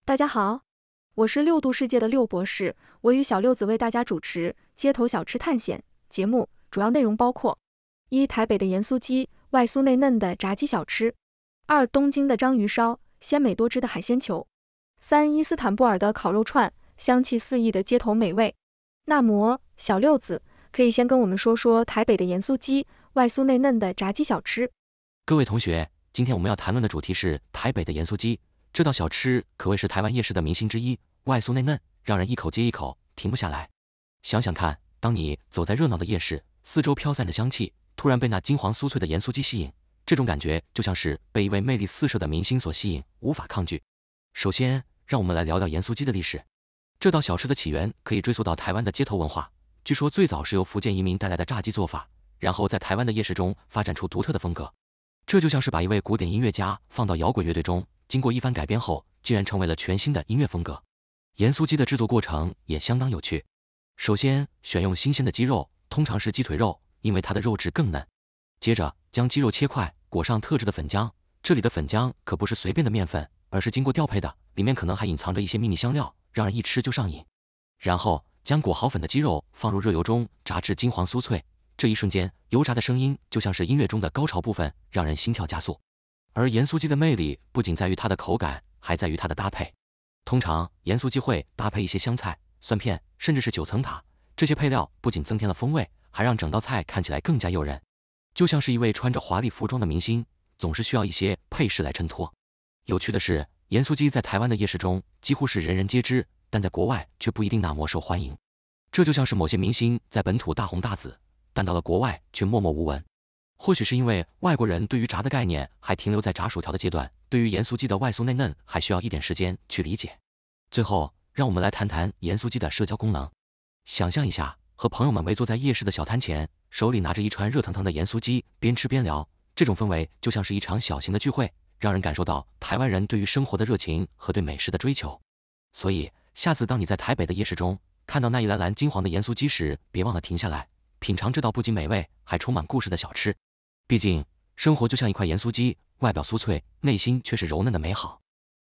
大家好，我是六度世界的六博士，我与小六子为大家主持街头小吃探险节目，主要内容包括：一、台北的盐酥鸡，外酥内嫩的炸鸡小吃；二、东京的章鱼烧，鲜美多汁的海鲜球；三、伊斯坦布尔的烤肉串，香气四溢的街头美味。那么，小六子可以先跟我们说说台北的盐酥鸡，外酥内嫩的炸鸡小吃。 各位同学，今天我们要谈论的主题是台北的盐酥鸡。这道小吃可谓是台湾夜市的明星之一，外酥内嫩，让人一口接一口，停不下来。想想看，当你走在热闹的夜市，四周飘散着香气，突然被那金黄酥脆的盐酥鸡吸引，这种感觉就像是被一位魅力四射的明星所吸引，无法抗拒。首先，让我们来聊聊盐酥鸡的历史。这道小吃的起源可以追溯到台湾的街头文化，据说最早是由福建移民带来的炸鸡做法，然后在台湾的夜市中发展出独特的风格。这就像是把一位古典音乐家放到摇滚乐队中，经过一番改编后，竟然成为了全新的音乐风格。盐酥鸡的制作过程也相当有趣。首先，选用新鲜的鸡肉，通常是鸡腿肉，因为它的肉质更嫩。接着，将鸡肉切块，裹上特制的粉浆，这里的粉浆可不是随便的面粉，而是经过调配的，里面可能还隐藏着一些秘密香料，让人一吃就上瘾。然后，将裹好粉的鸡肉放入热油中炸至金黄酥脆，这一瞬间，油炸的声音就像是音乐中的高潮部分，让人心跳加速。而盐酥鸡的魅力不仅在于它的口感，还在于它的搭配。通常盐酥鸡会搭配一些香菜、蒜片，甚至是9层塔，这些配料不仅增添了风味，还让整道菜看起来更加诱人。就像是一位穿着华丽服装的明星，总是需要一些配饰来衬托。有趣的是，盐酥鸡在台湾的夜市中几乎是人人皆知，但在国外却不一定那么受欢迎。这就像是某些明星在本土大红大紫，但到了国外却默默无闻。或许是因为外国人对于炸的概念还停留在炸薯条的阶段，对于盐酥鸡的外酥内嫩还需要一点时间去理解。最后，让我们来谈谈盐酥鸡的社交功能。想象一下，和朋友们围坐在夜市的小摊前，手里拿着一串热腾腾的盐酥鸡，边吃边聊，这种氛围就像是一场小型的聚会，让人感受到台湾人对于生活的热情和对美食的追求。所以，下次当你在台北的夜市中看到那一篮篮金黄的盐酥鸡时，别忘了停下来品尝这道不仅美味还充满故事的小吃。毕竟，生活就像一块盐酥鸡，外表酥脆，内心却是柔嫩的美好。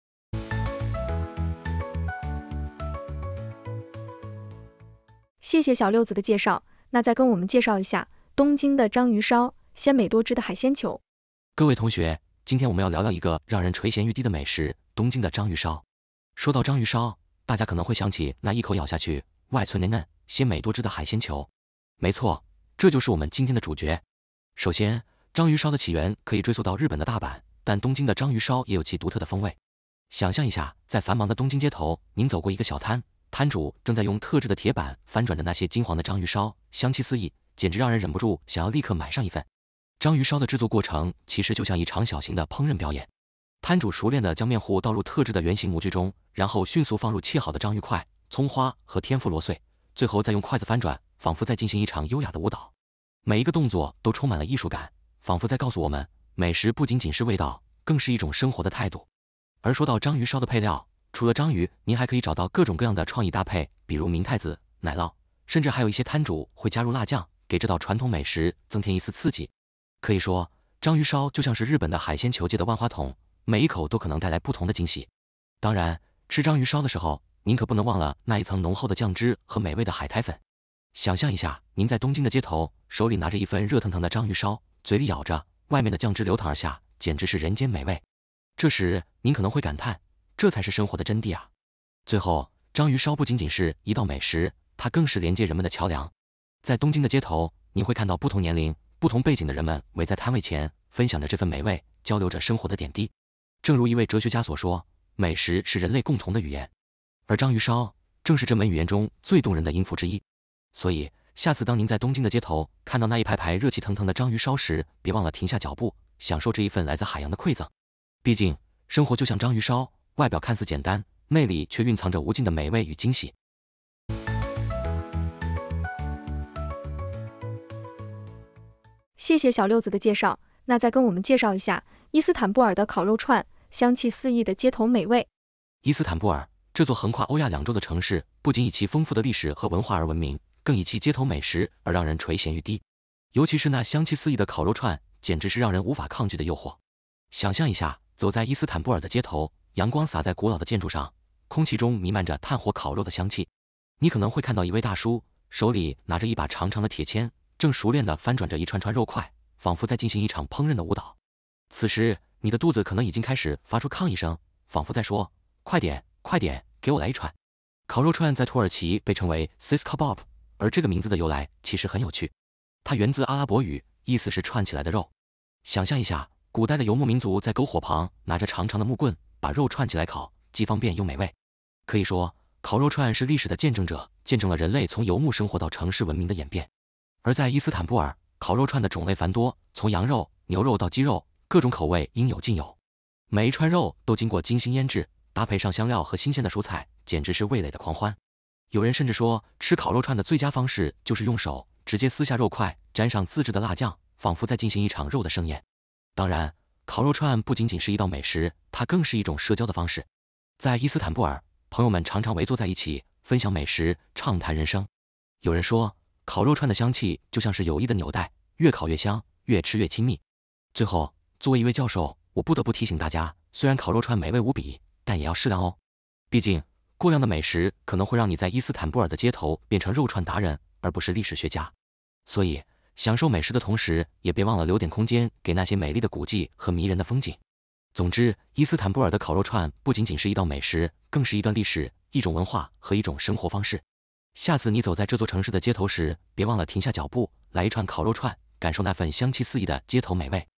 谢谢小六子的介绍，那再跟我们介绍一下东京的章鱼烧，鲜美多汁的海鲜球。 各位同学，今天我们要聊聊一个让人垂涎欲滴的美食——东京的章鱼烧。说到章鱼烧，大家可能会想起那一口咬下去，外脆内嫩，鲜美多汁的海鲜球。没错，这就是我们今天的主角。首先，章鱼烧的起源可以追溯到日本的大阪，但东京的章鱼烧也有其独特的风味。想象一下，在繁忙的东京街头，您走过一个小摊，摊主正在用特制的铁板翻转着那些金黄的章鱼烧，香气四溢，简直让人忍不住想要立刻买上一份。章鱼烧的制作过程其实就像一场小型的烹饪表演。摊主熟练地将面糊倒入特制的圆形模具中，然后迅速放入切好的章鱼块、葱花和天妇罗碎，最后再用筷子翻转，仿佛在进行一场优雅的舞蹈。每一个动作都充满了艺术感，仿佛在告诉我们，美食不仅仅是味道，更是一种生活的态度。而说到章鱼烧的配料，除了章鱼，您还可以找到各种各样的创意搭配，比如明太子、奶酪，甚至还有一些摊主会加入辣酱，给这道传统美食增添一丝刺激。可以说，章鱼烧就像是日本的海鲜球界的万花筒，每一口都可能带来不同的惊喜。当然，吃章鱼烧的时候，您可不能忘了那一层浓厚的酱汁和美味的海苔粉。想象一下，您在东京的街头，手里拿着一份热腾腾的章鱼烧，嘴里咬着，外面的酱汁流淌而下，简直是人间美味。这时，您可能会感叹，这才是生活的真谛啊！最后，章鱼烧不仅仅是一道美食，它更是连接人们的桥梁。在东京的街头，你会看到不同年龄、不同背景的人们围在摊位前，分享着这份美味，交流着生活的点滴。正如一位哲学家所说，美食是人类共同的语言，而章鱼烧正是这门语言中最动人的音符之一。所以，下次当您在东京的街头看到那一排排热气腾腾的章鱼烧时，别忘了停下脚步，享受这一份来自海洋的馈赠。毕竟，生活就像章鱼烧，外表看似简单，内里却蕴藏着无尽的美味与惊喜。 谢谢小六子的介绍，那再跟我们介绍一下伊斯坦布尔的烤肉串，香气四溢的街头美味。 伊斯坦布尔这座横跨欧亚两洲的城市，不仅以其丰富的历史和文化而闻名，更以其街头美食而让人垂涎欲滴。尤其是那香气四溢的烤肉串，简直是让人无法抗拒的诱惑。想象一下，走在伊斯坦布尔的街头，阳光洒在古老的建筑上， 空气中弥漫着炭火烤肉的香气。你可能会看到一位大叔，手里拿着一把长长的铁签，正熟练地翻转着一串串肉块，仿佛在进行一场烹饪的舞蹈。此时，你的肚子可能已经开始发出抗议声，仿佛在说：快点，快点，给我来一串。烤肉串在土耳其被称为 sis kebab， 而这个名字的由来其实很有趣，它源自阿拉伯语，意思是串起来的肉。想象一下，古代的游牧民族在篝火旁拿着长长的木棍，把肉串起来烤，既方便又美味。可以说，烤肉串是历史的见证者，见证了人类从游牧生活到城市文明的演变。而在伊斯坦布尔，烤肉串的种类繁多，从羊肉、牛肉到鸡肉，各种口味应有尽有。每一串肉都经过精心腌制，搭配上香料和新鲜的蔬菜，简直是味蕾的狂欢。有人甚至说，吃烤肉串的最佳方式就是用手直接撕下肉块，沾上自制的辣酱，仿佛在进行一场肉的盛宴。当然，烤肉串不仅仅是一道美食，它更是一种社交的方式。在伊斯坦布尔，朋友们常常围坐在一起，分享美食，畅谈人生。有人说，烤肉串的香气就像是友谊的纽带，越烤越香，越吃越亲密。最后，作为一位教授，我不得不提醒大家，虽然烤肉串美味无比，但也要适量哦。毕竟，过量的美食可能会让你在伊斯坦布尔的街头变成肉串达人，而不是历史学家。所以，享受美食的同时，也别忘了留点空间给那些美丽的古迹和迷人的风景。总之，伊斯坦布尔的烤肉串不仅仅是一道美食，更是一段历史、一种文化和一种生活方式。下次你走在这座城市的街头时，别忘了停下脚步，来一串烤肉串，感受那份香气四溢的街头美味。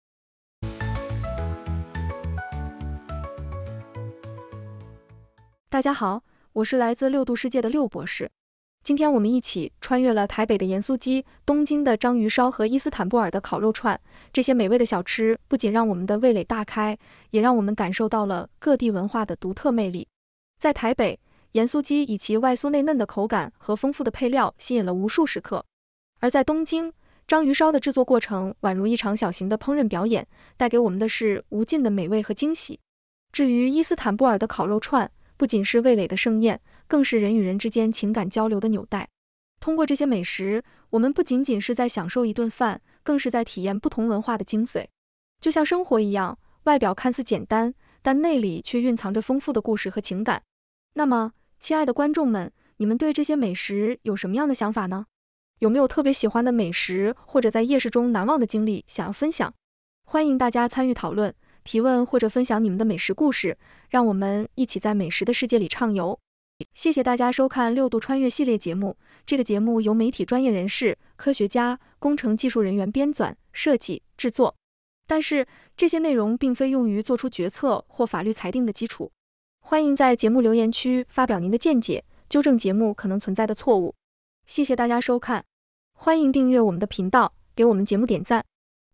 大家好，我是来自六度世界的六博士。今天我们一起穿越了台北的盐酥鸡、东京的章鱼烧和伊斯坦布尔的烤肉串，这些美味的小吃不仅让我们的味蕾大开，也让我们感受到了各地文化的独特魅力。在台北，盐酥鸡以其外酥内嫩的口感和丰富的配料吸引了无数食客，而在东京，章鱼烧的制作过程宛如一场小型的烹饪表演，带给我们的是无尽的美味和惊喜。至于伊斯坦布尔的烤肉串，不仅是味蕾的盛宴，更是人与人之间情感交流的纽带。通过这些美食，我们不仅仅是在享受一顿饭，更是在体验不同文化的精髓。就像生活一样，外表看似简单，但内里却蕴藏着丰富的故事和情感。那么，亲爱的观众们，你们对这些美食有什么样的想法呢？有没有特别喜欢的美食，或者在夜市中难忘的经历想要分享？欢迎大家参与讨论、提问或者分享你们的美食故事，让我们一起在美食的世界里畅游。谢谢大家收看六度穿越系列节目，这个节目由媒体专业人士、科学家、工程技术人员编纂、设计、制作。但是，这些内容并非用于做出决策或法律裁定的基础。欢迎在节目留言区发表您的见解，纠正节目可能存在的错误。谢谢大家收看，欢迎订阅我们的频道，给我们节目点赞。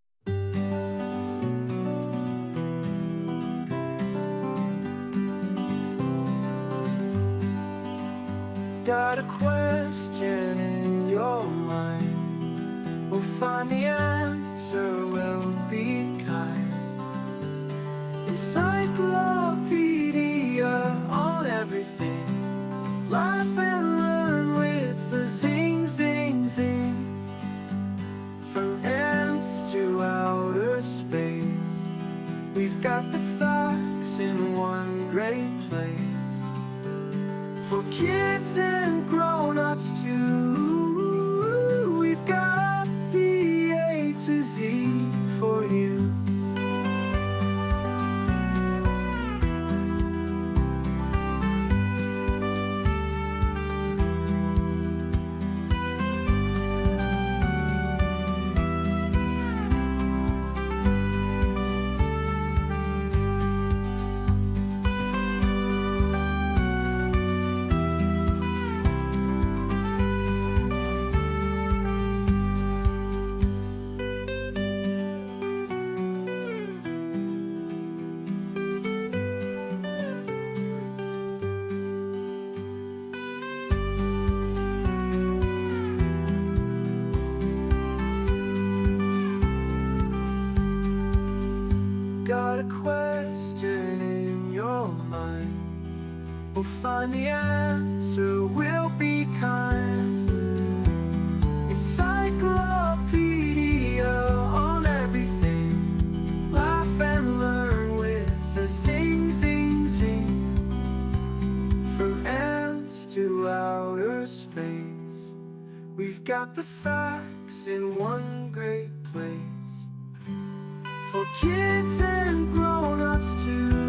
Got a question in your mind, we'll find the answer, we'll be kind. Encyclopedia on everything, laugh and learn with the zing, zing, zing. From ants to outer space, we've got the facts in one great place. For kids and grown-ups to outer space. We've got the facts in one great place, for kids and grown-ups too.